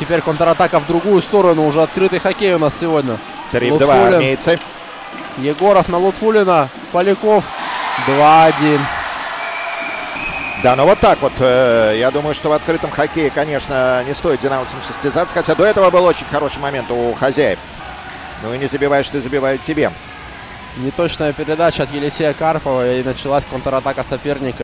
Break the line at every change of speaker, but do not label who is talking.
теперь контратака в другую сторону. Уже открытый хоккей у нас сегодня.
3-2 армейцы.
Егоров на Лутфулина. Поляков 2-1.
Да, ну вот так вот. Я думаю, что в открытом хоккее, конечно, не стоит динамовцам состязаться. Хотя до этого был очень хороший момент у хозяев. Ну и не забиваешь, ты забивают тебе.
Неточная передача от Елисея Карпова. И началась контратака соперника.